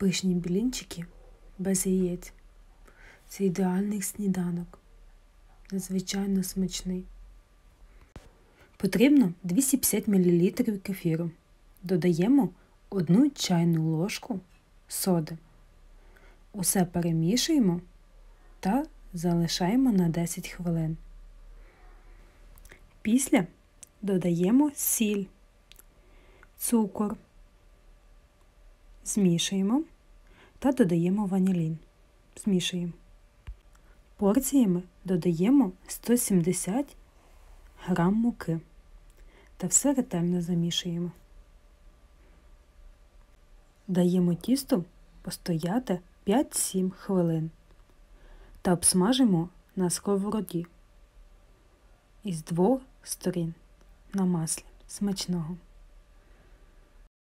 Пишні блінчики без яєць. Це ідеальний сніданок. Надзвичайно смачний. Потрібно 250 мл кефіру. Додаємо 1 чайну ложку соди. Усе перемішуємо та залишаємо на 10 хвилин. Після додаємо сіль, цукор, змішуємо та додаємо ванілін. Змішуємо. Порціями додаємо 170 г муки та все ретельно замішуємо. Даємо тісту постояти 5-7 хвилин та обсмажимо на сковороді із 2 сторін на маслі. Смачного!